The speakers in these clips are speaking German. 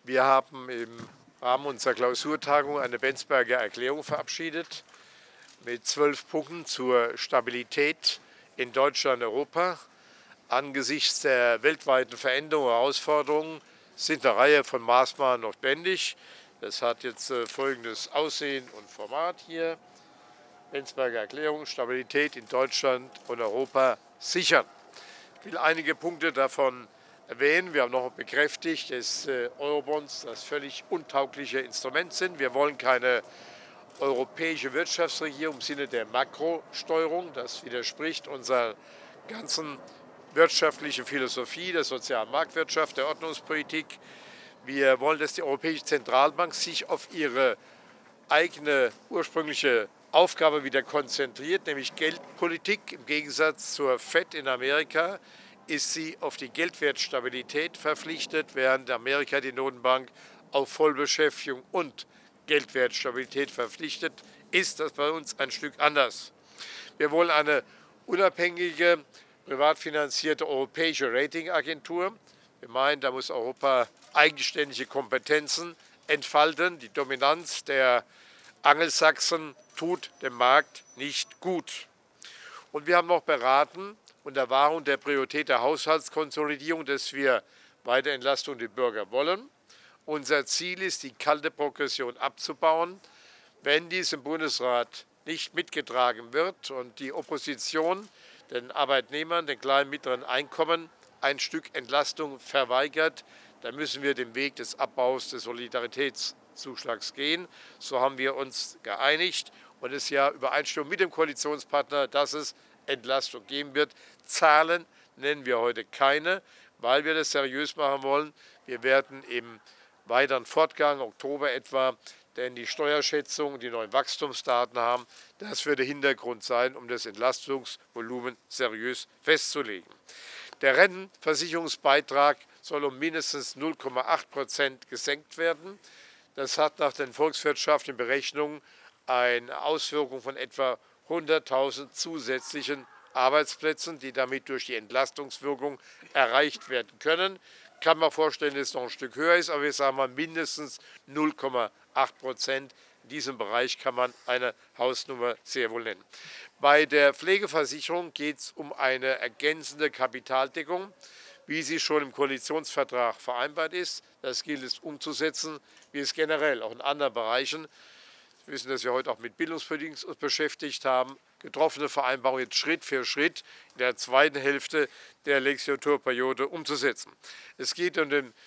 Wir haben im Rahmen unserer Klausurtagung eine Benzberger Erklärung verabschiedet mit 12 Punkten zur Stabilität in Deutschland und Europa. Angesichts der weltweiten Veränderungen und Herausforderungen sind eine Reihe von Maßnahmen notwendig. Das hat jetzt folgendes Aussehen und Format hier. Benzberger Erklärung, Stabilität in Deutschland und Europa sichern. Ich will einige Punkte davon erwähnen. Wir haben noch bekräftigt, dass Eurobonds das völlig untaugliche Instrument sind. Wir wollen keine europäische Wirtschaftsregierung im Sinne der Makrosteuerung. Das widerspricht unserer ganzen wirtschaftlichen Philosophie, der sozialen Marktwirtschaft, der Ordnungspolitik. Wir wollen, dass die Europäische Zentralbank sich auf ihre eigene ursprüngliche Aufgabe wieder konzentriert, nämlich Geldpolitik. Im Gegensatz zur FED in Amerika ist sie auf die Geldwertstabilität verpflichtet, während Amerika die Notenbank auf Vollbeschäftigung und Geldwertstabilität verpflichtet ist. Das bei uns ein Stück anders. Wir wollen eine unabhängige, privat finanzierte europäische Ratingagentur. Wir meinen, da muss Europa eigenständige Kompetenzen entfalten. Die Dominanz der Angelsachsen tut dem Markt nicht gut. Und wir haben noch beraten, unter Wahrung der Priorität der Haushaltskonsolidierung, dass wir weiter Entlastung der Bürger wollen. Unser Ziel ist, die kalte Progression abzubauen. Wenn dies im Bundesrat nicht mitgetragen wird und die Opposition den Arbeitnehmern, den kleinen und mittleren Einkommen ein Stück Entlastung verweigert, dann müssen wir den Weg des Abbaus des Solidaritätszuschlags gehen. So haben wir uns geeinigt und es ist ja Übereinstimmung mit dem Koalitionspartner, dass es Entlastung geben wird. Zahlen nennen wir heute keine, weil wir das seriös machen wollen. Wir werden im weiteren Fortgang, Oktober etwa, denn die Steuerschätzung, die neuen Wachstumsdaten haben, das wird der Hintergrund sein, um das Entlastungsvolumen seriös festzulegen. Der Rentenversicherungsbeitrag soll um mindestens 0,8% gesenkt werden. Das hat nach den volkswirtschaftlichen Berechnungen eine Auswirkung von etwa 100.000 zusätzlichen Arbeitsplätzen, die damit durch die Entlastungswirkung erreicht werden können. Kann man vorstellen, dass es noch ein Stück höher ist, aber wir sagen mal mindestens 0,8%. In diesem Bereich kann man eine Hausnummer sehr wohl nennen. Bei der Pflegeversicherung geht es um eine ergänzende Kapitaldeckung, wie sie schon im Koalitionsvertrag vereinbart ist. Das gilt es umzusetzen, wie es generell auch in anderen Bereichen, wir wissen, dass wir heute auch mit Bildungspolitik uns beschäftigt haben, getroffene Vereinbarungen jetzt Schritt für Schritt in der zweiten Hälfte der Legislaturperiode umzusetzen. Es geht um den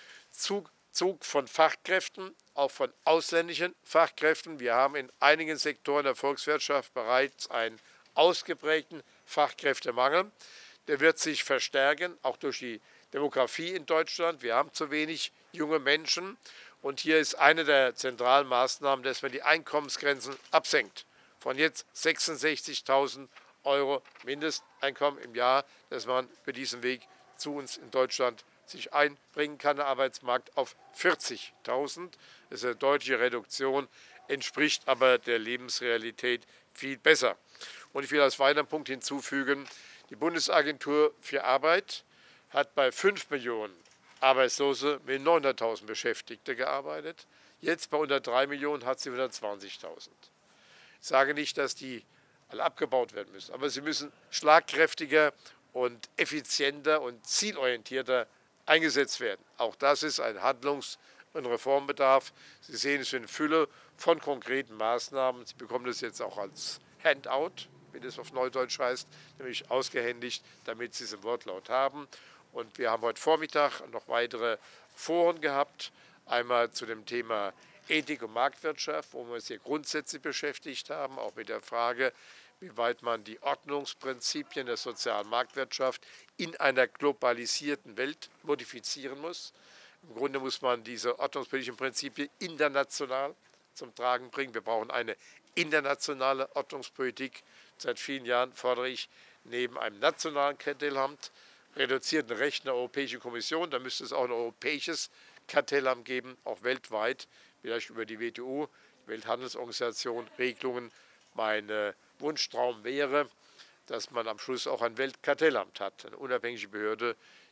Zug von Fachkräften, auch von ausländischen Fachkräften. Wir haben in einigen Sektoren der Volkswirtschaft bereits einen ausgeprägten Fachkräftemangel. Der wird sich verstärken, auch durch die Demografie in Deutschland. Wir haben zu wenig junge Menschen. Und hier ist eine der zentralen Maßnahmen, dass man die Einkommensgrenzen absenkt. Von jetzt 66.000 € Mindesteinkommen im Jahr, dass man für diesen Weg zu uns in Deutschland sich einbringen kann, der Arbeitsmarkt auf 40.000. Das ist eine deutliche Reduktion, entspricht aber der Lebensrealität viel besser. Und ich will als weiteren Punkt hinzufügen, die Bundesagentur für Arbeit hat bei 5 Millionen Arbeitslose mit 900.000 Beschäftigte gearbeitet. Jetzt bei unter 3 Millionen hat sie 120.000. Ich sage nicht, dass die alle abgebaut werden müssen, aber sie müssen schlagkräftiger und effizienter und zielorientierter eingesetzt werden. Auch das ist ein Handlungs- und Reformbedarf. Sie sehen es in Fülle von konkreten Maßnahmen. Sie bekommen das jetzt auch als Handout, wie das auf Neudeutsch heißt, nämlich ausgehändigt, damit Sie es im Wortlaut haben. Und wir haben heute Vormittag noch weitere Foren gehabt, einmal zu dem Thema Ethik und Marktwirtschaft, wo wir uns hier grundsätzlich beschäftigt haben, auch mit der Frage, wie weit man die Ordnungsprinzipien der sozialen Marktwirtschaft in einer globalisierten Welt modifizieren muss. Im Grunde muss man diese ordnungspolitischen Prinzipien international zum Tragen bringen. Wir brauchen eine internationale Ordnungspolitik. Seit vielen Jahren fordere ich neben einem nationalen Kartellamt reduzierten Rechten der Europäischen Kommission, da müsste es auch ein europäisches Kartellamt geben, auch weltweit, vielleicht über die WTO, die Welthandelsorganisation, Regelungen. Mein Wunschtraum wäre, dass man am Schluss auch ein Weltkartellamt hat, eine unabhängige Behörde,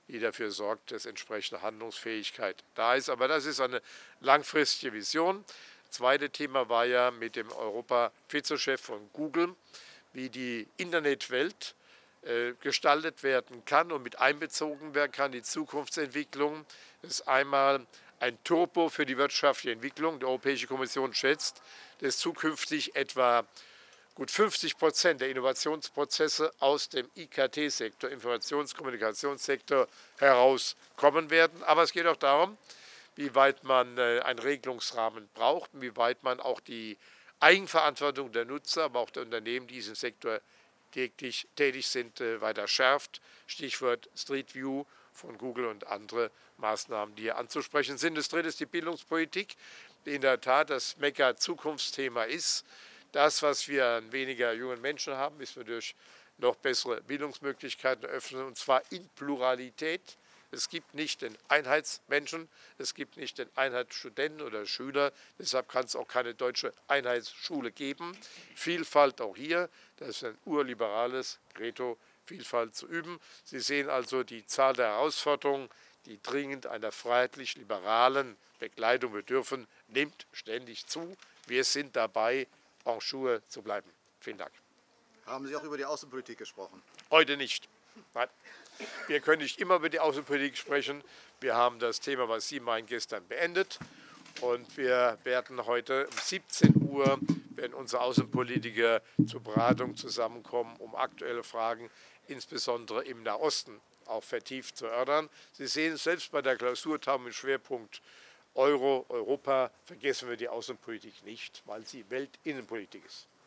die dafür sorgt, dass entsprechende Handlungsfähigkeit da ist. Aber das ist eine langfristige Vision. Das zweite Thema war ja mit dem Europa-Vizechef von Google, wie die Internetwelt gestaltet werden kann und mit einbezogen werden kann, die Zukunftsentwicklung. Das ist einmal ein Turbo für die wirtschaftliche Entwicklung. Die Europäische Kommission schätzt, dass zukünftig etwa gut 50% der Innovationsprozesse aus dem IKT-Sektor, Informations-Kommunikationssektor, herauskommen werden. Aber es geht auch darum, wie weit man einen Regelungsrahmen braucht, wie weit man auch die Eigenverantwortung der Nutzer, aber auch der Unternehmen, die in diesem Sektor tätig sind, weiter schärft. Stichwort Street View von Google und andere Maßnahmen, die hier anzusprechen sind. Das dritte ist die Bildungspolitik, die in der Tat das Mega-Zukunftsthema ist. Das, was wir an weniger jungen Menschen haben, müssen wir durch noch bessere Bildungsmöglichkeiten öffnen, und zwar in Pluralität. Es gibt nicht den Einheitsmenschen, es gibt nicht den Einheitsstudenten oder Schüler, deshalb kann es auch keine deutsche Einheitsschule geben. Vielfalt auch hier, das ist ein urliberales Credo, Vielfalt zu üben. Sie sehen also, die Zahl der Herausforderungen, die dringend einer freiheitlich-liberalen Begleitung bedürfen, nimmt ständig zu. Wir sind dabei, en jour zu bleiben. Vielen Dank. Haben Sie auch über die Außenpolitik gesprochen? Heute nicht. Nein. Wir können nicht immer über die Außenpolitik sprechen. Wir haben das Thema, was Sie meinen, gestern beendet. Und wir werden heute um 17 Uhr, wenn unsere Außenpolitiker zur Beratung zusammenkommen, um aktuelle Fragen, insbesondere im Nahosten, auch vertieft zu erörtern. Sie sehen es selbst bei der Klausurtagung mit Schwerpunkt Euro, Europa, vergessen wir die Außenpolitik nicht, weil sie Weltinnenpolitik ist.